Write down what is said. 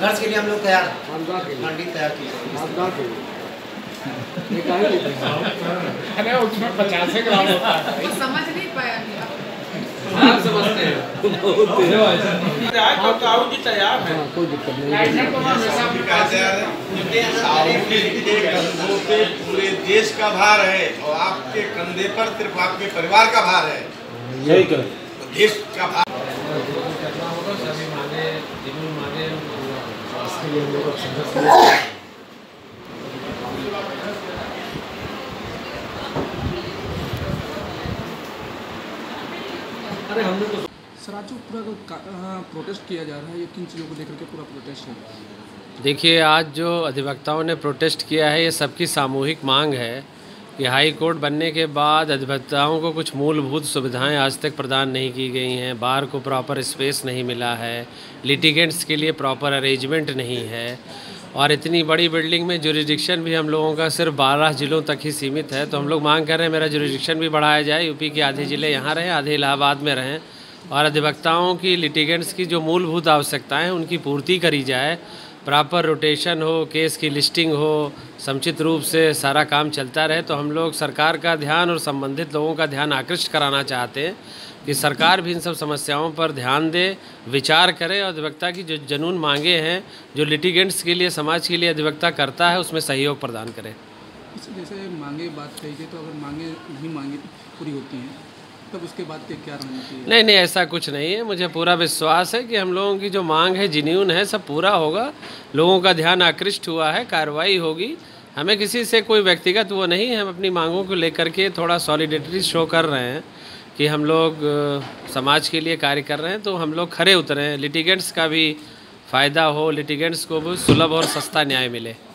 संघर्ष के लिए हम लोग तैयार हैं। मंडी तैयार की अरे उसमें 50 ग्राम होता है। समझ नहीं पाया आप समझते हैं तैयार है, कोई दिक्कत नहीं। पूरे देश का भार है और आपके कंधे पर सिर्फ आपके परिवार का भार है। यही कर तो देश का भार करना होगा। सभी मांगे जिन्होंने मांगे इसके लिए हम लोग संघर्ष अरे हमने तो सर आज जो पूरा प्रोटेस्ट किया जा रहा है, ये किन चीज़ों को लेकर के पूरा प्रोटेस्ट है? देखिए, आज जो अधिवक्ताओं ने प्रोटेस्ट किया है, ये सबकी सामूहिक मांग है कि हाई कोर्ट बनने के बाद अधिवक्ताओं को कुछ मूलभूत सुविधाएं आज तक प्रदान नहीं की गई हैं। बार को प्रॉपर स्पेस नहीं मिला है, लिटिगेंट्स के लिए प्रॉपर अरेंजमेंट नहीं है, और इतनी बड़ी बिल्डिंग में जुरिडिक्शन भी हम लोगों का सिर्फ 12 ज़िलों तक ही सीमित है। तो हम लोग मांग कर रहे हैं मेरा जुरिडिक्शन भी बढ़ाया जाए, यूपी के आधे ज़िले यहाँ रहें, आधे इलाहाबाद में रहें, और अधिवक्ताओं की लिटिगेंट्स की जो मूलभूत आवश्यकताएं हैं उनकी पूर्ति करी जाए। प्रॉपर रोटेशन हो, केस की लिस्टिंग हो, समुचित रूप से सारा काम चलता रहे। तो हम लोग सरकार का ध्यान और संबंधित लोगों का ध्यान आकृष्ट कराना चाहते हैं कि सरकार भी इन सब समस्याओं पर ध्यान दे, विचार करे, और अधिवक्ता की जो जनून मांगे हैं, जो लिटिगेंट्स के लिए, समाज के लिए अधिवक्ता करता है, उसमें सहयोग प्रदान करे। जैसे मांगे बात कही गई, तो अगर मांगे नहीं मांगे पूरी होती हैं तब उसके बाद क्या रणनीति है? नहीं, ऐसा कुछ नहीं है। मुझे पूरा विश्वास है कि हम लोगों की जो मांग है, जिन्यून है, सब पूरा होगा। लोगों का ध्यान आकृष्ट हुआ है, कार्रवाई होगी। हमें किसी से कोई व्यक्तिगत वो नहीं है। हम अपनी मांगों को लेकर के थोड़ा सॉलिडेरिटी शो कर रहे हैं कि हम लोग समाज के लिए कार्य कर रहे हैं, तो हम लोग खरे उतरे हैं। लिटिगेंट्स का भी फ़ायदा हो, लिटिगेंट्स को भी सुलभ और सस्ता न्याय मिले।